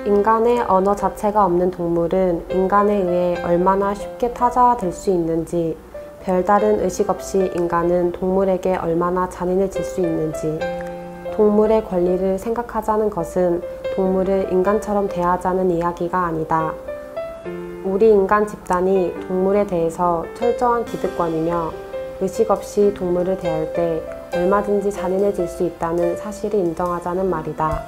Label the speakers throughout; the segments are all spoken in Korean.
Speaker 1: 인간의 언어 자체가 없는 동물은 인간에 의해 얼마나 쉽게 타자화될 수 있는지, 별다른 의식 없이 인간은 동물에게 얼마나 잔인해질 수 있는지, 동물의 권리를 생각하자는 것은 동물을 인간처럼 대하자는 이야기가 아니다. 우리 인간 집단이 동물에 대해서 철저한 기득권이며 의식 없이 동물을 대할 때 얼마든지 잔인해질 수 있다는 사실을 인정하자는 말이다.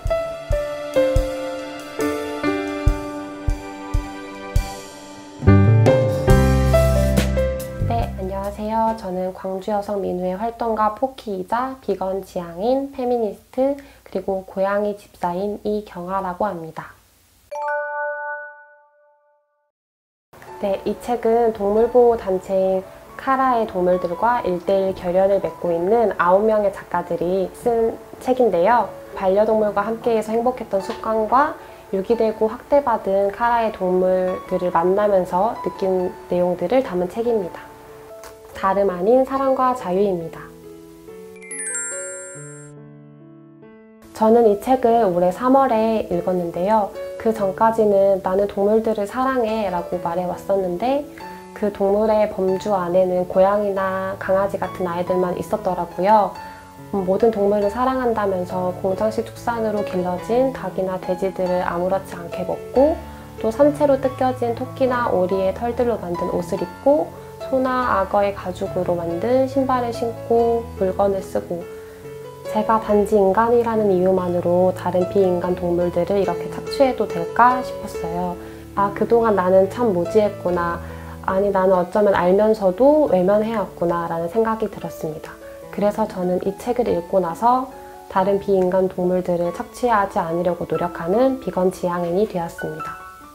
Speaker 1: 네, 안녕하세요. 저는 광주 여성 민우의 활동가 포키이자 비건 지향인 페미니스트 그리고 고양이 집사인 이경아라고 합니다. 네, 이 책은 동물보호단체인 카라의 동물들과 1:1 결연을 맺고 있는 9명의 작가들이 쓴 책인데요. 반려동물과 함께해서 행복했던 습관과 유기되고 학대받은 카라의 동물들을 만나면서 느낀 내용들을 담은 책입니다. 다름 아닌 사랑과 자유입니다. 저는 이 책을 올해 3월에 읽었는데요. 그 전까지는 나는 동물들을 사랑해 라고 말해왔었는데 그 동물의 범주 안에는 고양이나 강아지 같은 아이들만 있었더라고요. 모든 동물을 사랑한다면서 공장식 축산으로 길러진 닭이나 돼지들을 아무렇지 않게 먹고 또 산채로 뜯겨진 토끼나 오리의 털들로 만든 옷을 입고 소나 악어의 가죽으로 만든 신발을 신고 물건을 쓰고 제가 단지 인간이라는 이유만으로 다른 비인간 동물들을 이렇게 착취해도 될까 싶었어요. 아, 그동안 나는 참 무지했구나. 아니, 나는 어쩌면 알면서도 외면해왔구나 라는 생각이 들었습니다. 그래서 저는 이 책을 읽고 나서 다른 비인간 동물들을 착취하지 않으려고 노력하는 비건 지향인이 되었습니다.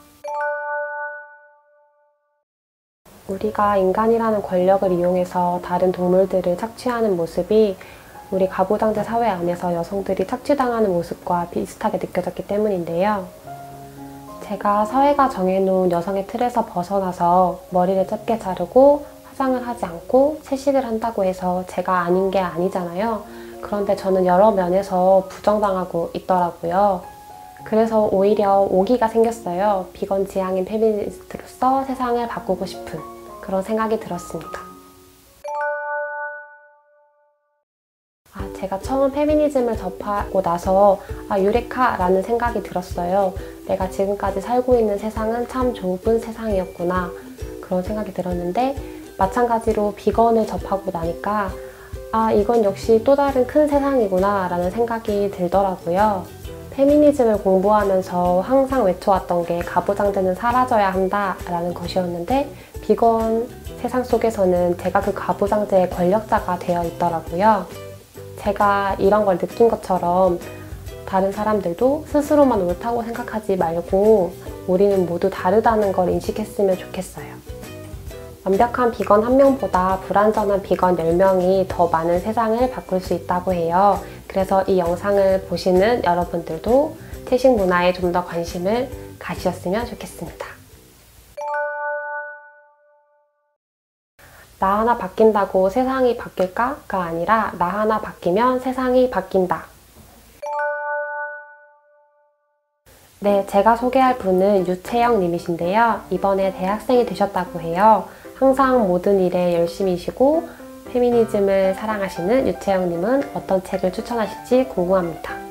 Speaker 1: 우리가 인간이라는 권력을 이용해서 다른 동물들을 착취하는 모습이 우리 가부장제 사회 안에서 여성들이 착취당하는 모습과 비슷하게 느껴졌기 때문인데요. 제가 사회가 정해놓은 여성의 틀에서 벗어나서 머리를 짧게 자르고 화장을 하지 않고 채식을 한다고 해서 제가 아닌 게 아니잖아요. 그런데 저는 여러 면에서 부정당하고 있더라고요. 그래서 오히려 오기가 생겼어요. 비건 지향인 페미니스트로서 세상을 바꾸고 싶은 그런 생각이 들었습니다. 제가 처음 페미니즘을 접하고 나서 유레카라는 생각이 들었어요. 내가 지금까지 살고 있는 세상은 참 좁은 세상이었구나 그런 생각이 들었는데 마찬가지로 비건을 접하고 나니까 이건 역시 또 다른 큰 세상이구나 라는 생각이 들더라고요. 페미니즘을 공부하면서 항상 외쳐왔던 게 가부장제는 사라져야 한다 라는 것이었는데 비건 세상 속에서는 제가 그 가부장제의 권력자가 되어 있더라고요. 제가 이런 걸 느낀 것처럼 다른 사람들도 스스로만 옳다고 생각하지 말고 우리는 모두 다르다는 걸 인식했으면 좋겠어요. 완벽한 비건 1명보다 불완전한 비건 10명이 더 많은 세상을 바꿀 수 있다고 해요. 그래서 이 영상을 보시는 여러분들도 채식 문화에 좀 더 관심을 가지셨으면 좋겠습니다. 나 하나 바뀐다고 세상이 바뀔까가 아니라 나 하나 바뀌면 세상이 바뀐다. 네, 제가 소개할 분은 유채영 님이신데요. 이번에 대학생이 되셨다고 해요. 항상 모든 일에 열심히시고 페미니즘을 사랑하시는 유채영 님은 어떤 책을 추천하실지 궁금합니다.